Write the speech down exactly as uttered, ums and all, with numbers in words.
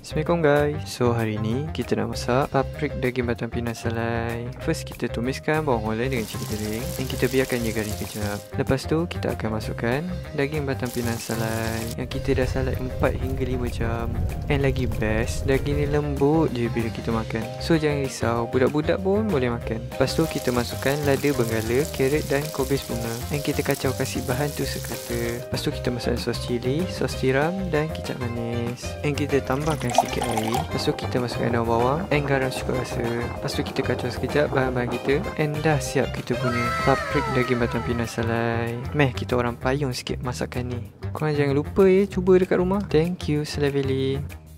Assalamualaikum guys. So hari ni kita nak masak paprik daging batang pinang salai. First kita tumiskan bawang holland dengan cili kering dan kita biarkan dia garing kejap. Lepas tu kita akan masukkan daging batang pinang salai yang kita dah salai empat hingga lima jam. And lagi best, daging ni lembut je bila kita makan. So jangan risau, budak-budak pun boleh makan. Lepas tu kita masukkan lada benggala, carrot dan kobis bunga. Dan kita kacau kasih bahan tu sekata. Lepas tu kita masukkan sos cili, sos tiram dan kicap manis. And kita tambahkan sikit air. Lepas tu kita masukkan daun bawang and garam suka rasa. Lepas tu kita kacau sekejap bahan-bahan kita. And dah siap kita punya paprik daging batang pinang salai. Meh, kita orang payung sikit masakan ni. Korang jangan lupa ya, cuba dekat rumah. Thank you, Salai Valley.